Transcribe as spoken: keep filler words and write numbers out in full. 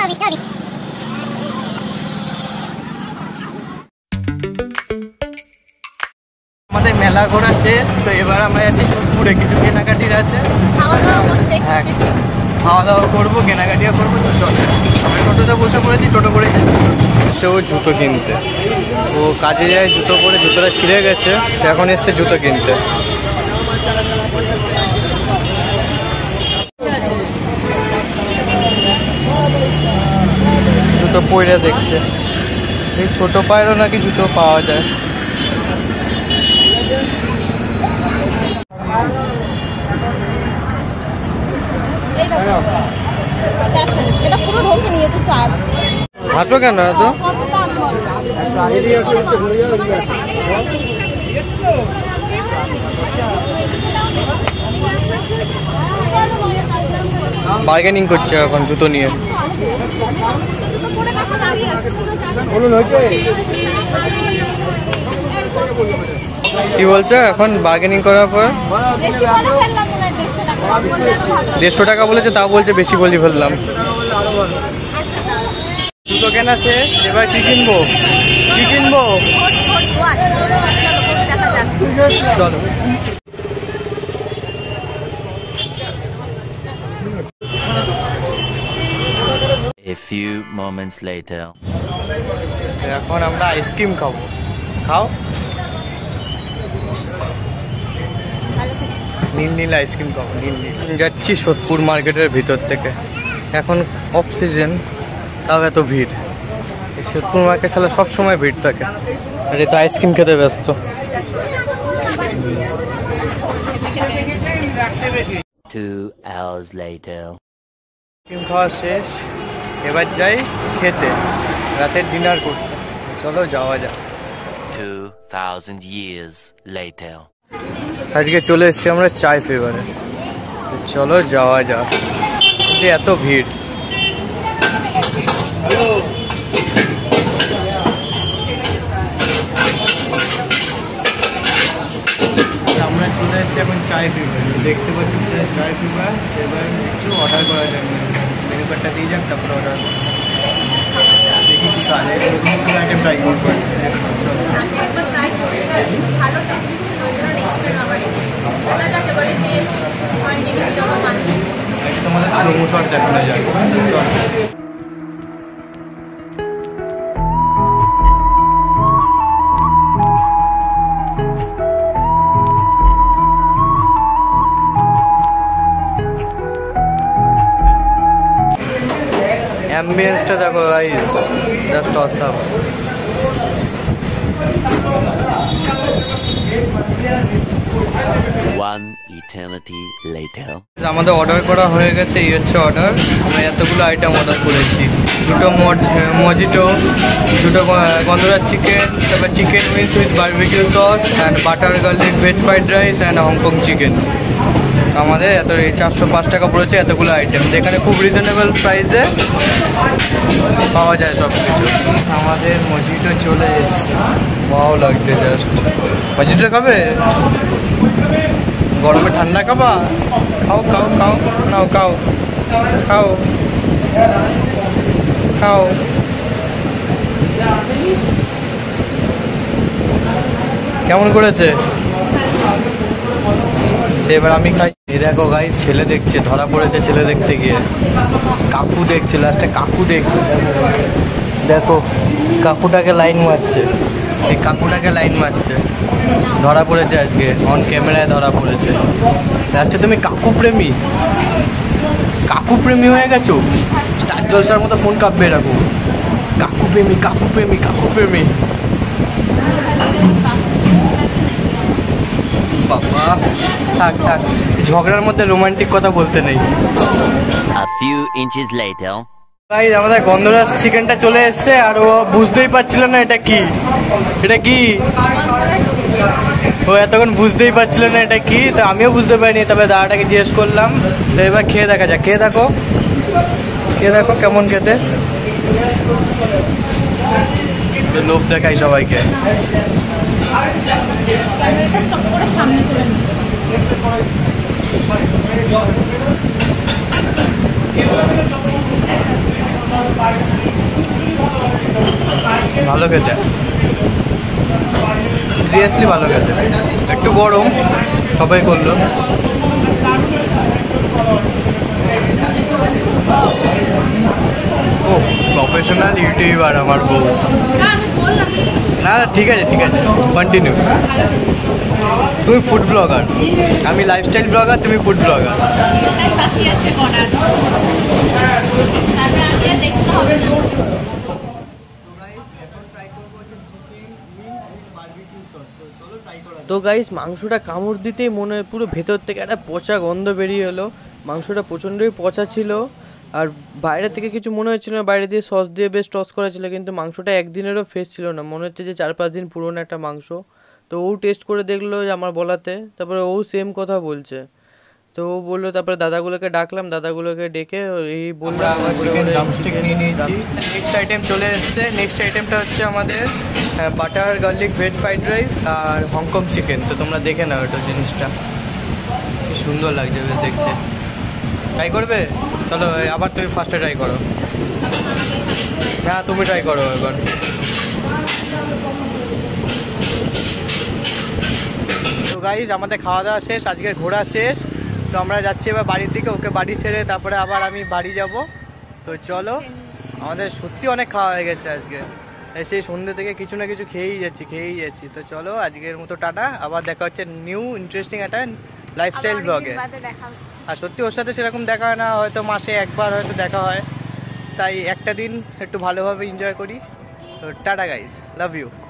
আমাদের মেলা ঘোরা শেষ, তো এবার আমরা যাচ্ছি সোদপুরে, কিছু কেনাকাটির আছে, হ্যাঁ খাওয়া দাওয়া করবো, কেনাকাটিও করবো। তো চল, আমরা টোটোতে বসে পড়েছি, টোটো করে সেও জুতো কিনতে, ও কাজে যায় জুতো পরে, জুতোটা ছিঁড়ে গেছে, এখন এসছে জুতো কিনতে। জুতো পরে দেখছে, এই ছোট পায়েরও নাকি জুতো পাওয়া যায়। হাসো কেন এত? বার্গেনিং করছে এখন জুতো নিয়ে। কি বলছো এখন বার্গেনিং করার পর? দেড়শো টাকা বলেছে, তা বলছে বেশি বলি ফেললাম। জুতো কেনা শেষ, এবার কি কিনবো কি কিনবো চলো। A few moments later. এখন আমরা আইসক্রিম খাবো। খাও, নীল নীল আইসক্রিম খাবো, নীল নীল। যাচ্ছি সোদপুর মার্কেটের ভিতর থেকে, এখন অফ সিজন, তাও এত ভিড়। সোদপুর মার্কেট সালে সব সময় ভিড় থাকে, আর এ তো আইসক্রিম খেতে ব্যস্ত। Two hours later. আইসক্রিম খাওয়া শেষ, এবার যাই খেতে, রাতের ডিনার করতে। চলো যাওয়া যাক। Two thousand years later. আজকে চলে এসেছি আমরা চায় ফেভারে, চলো যাওয়া যাক। কিন্তু এত ভিড়, আমরা চলে এসেছি এখন চায় ফেভার, দেখতে পাচ্ছি চায় ফেভার। এবার একটু অর্ডার করা যাবে, মেনু কার্ডটা দিয়ে যাক, তারপরে অর্ডার দেখি কি কাজে আইটেম ট্রাই করবো। তোমাদের প্রোমো শট দেখানো যায়। অ্যাম্বিয়েন্সটা দেখো guys, just awesome. One eternity later. আমাদের অর্ডার করা হয়ে গেছে, এই হচ্ছে অর্ডার। আমরা এতগুলো আইটেম অর্ডার করেছি, দুটো মজিটো, দুটো গন্ধরাজ চিকেন, তারপর chicken wings with barbecue sauce and butter garlic veg fried rice and Hong Kong chicken. আমাদের এত এই চারশো পাঁচ টাকা পড়েছে এতগুলো আইটেম, যেখানে খুব রিজনেবল প্রাইসে পাওয়া যায় সব কিছু। আমাদের মজিটো চলে এসছে, ভালো লাগছে জাস্ট। মজিটো খাবে? গরমে ঠান্ডা খাবা? খাও খাও খাও, নাও খাও খাও খাও। কেমন করেছে? এবার আমি খাই। এই দেখো গাইস, ছেলে দেখছে, ধরা পড়েছে ছেলে দেখতে গিয়ে। কাকু দেখছে, লাস্টে কাকু দেখছে, দেখো কাকুটাকে লাইন মারছে, এই কাকুটাকে লাইন মারছে, ধরা পড়েছে আজকে, অন ক্যামেরায় ধরা পড়েছে। লাস্টে তুমি কাকু প্রেমী, কাকু প্রেমী হয়ে গেছো, স্টার জলসার মতো ফোন কাঁপবে এরকম। কাকু প্রেমী কাকু প্রেমী কাকু প্রেমী বাবা, থাক থাক, ঝগড়ার মধ্যে রোমান্টিক কথা বলতে নেই। A few inches later. Guys, আমাদের গন্ধরাজ চিকেনটা চলে এসছে, আর ও বুঝতেই পারছিল না এটা কি, এটা কি ও এতক্ষণ বুঝতেই পারছিল না এটা কি, তো আমিও বুঝতে পারিনি। তবে দাদাটাকে জিজ্ঞেস করলাম, তো এবার খেয়ে দেখা যাক। খেয়ে দেখো, খেয়ে দেখো কেমন খেতে। লোভ দেখাই সবাইকে। ভালো খেতে, সিরিয়াসলি ভালো খেতে। একটু গরম, সবাই করলো। ও প্রফেশনাল ইউটিউবার আমার বউ। না ঠিক আছে ঠিক আছে, কন্টিনিউ। তুমি ফুড ব্লগার, আমি লাইফস্টাইল ব্লগার, তুমি ফুড ব্লগার। তো গাইস মাংসটা কামড় দিতেই মনে হয় পুরো ভেতর থেকে একটা পচা গন্ধ বেরিয়ে এলো। মাংসটা প্রচণ্ডই পচা ছিল, আর বাইরে থেকে কিছু মনে হচ্ছিল না, বাইরে দিয়ে সস দিয়ে বেশ টস করা ছিল, কিন্তু মাংসটা একদিনেরও ফ্রেশ ছিল না, মনে হচ্ছে যে চার পাঁচ দিন পুরনো একটা মাংস। তো ও টেস্ট করে দেখলো যে আমার বলাতে, তারপরে ও সেম কথা বলছে। তো ও বললো, তারপরে দাদাগুলোকে ডাকলাম, দাদাগুলোকে ডেকে এই বললো নেক্সট আইটেম চলে এসছে। নেক্সট আইটেমটা হচ্ছে আমাদের butter garlic veg fried rice আর হংকং চিকেন। তো তোমরা দেখে নাও এটা জিনিসটা কি সুন্দর লাগছে বেশ দেখতে। ট্রাই করবে? চলো আবার তুমি ফার্স্টে ট্রাই করো। হ্যাঁ তুমি ট্রাই করো এবার। তো গাইজ আমাদের খাওয়া দাওয়া শেষ, আজকে ঘোরা শেষ। তো আমরা যাচ্ছি এবার বাড়ির দিকে, ওকে বাড়ি ছেড়ে তারপরে আবার আমি বাড়ি যাব। তো চলো, আমাদের সত্যি অনেক খাওয়া হয়ে গেছে আজকে, সেই সন্ধ্যে থেকে কিছু না কিছু খেয়েই যাচ্ছি খেয়েই যাচ্ছি। তো চলো আজকের মতো টাটা, আবার দেখা হচ্ছে নিউ ইন্টারেস্টিং একটা লাইফস্টাইল ব্লগে। আর সত্যি ওর সাথে সেরকম দেখা হয় না, হয়তো মাসে একবার হয়তো দেখা হয়, তাই একটা দিন একটু ভালোভাবে এনজয় করি। তো টাটা গাইস, লাভ ইউ।